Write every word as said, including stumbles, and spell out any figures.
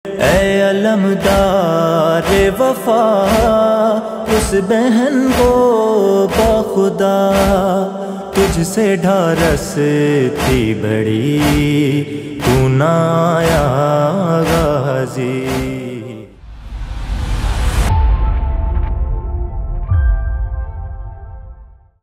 ऐ अलमदार वफा उस बहन को बखुदा, तुझसे ढारस थी बड़ी तू ना आया गाजी।